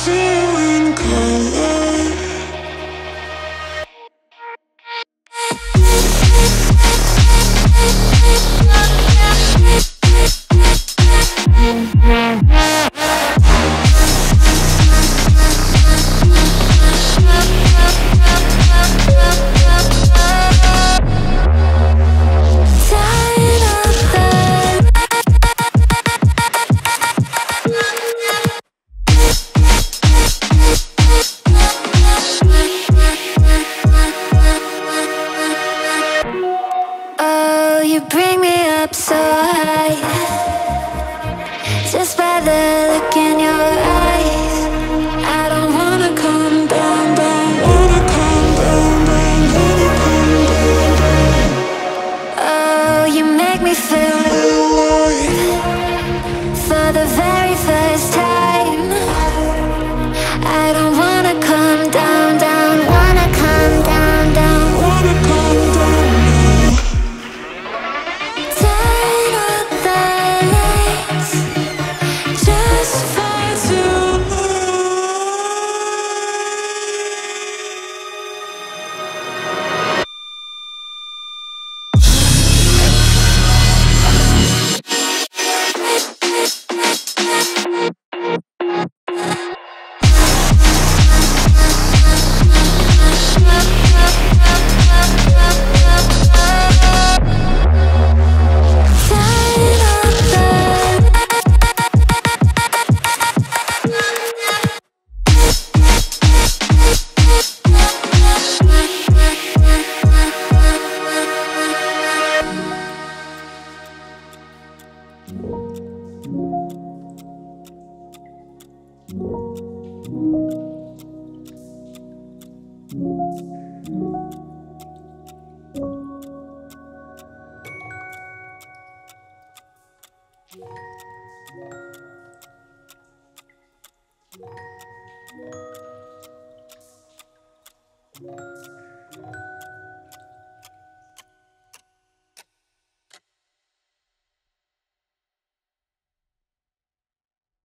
see you in color. Oh, you bring me up so high, just by the look in your eyes. I don't wanna come down, don't wanna come down, don't wanna come down. Oh, you make me feel alive for the very first time. I don't wanna come down, down, wanna come down, down, wanna come down. Turn up the lights, just for tonight.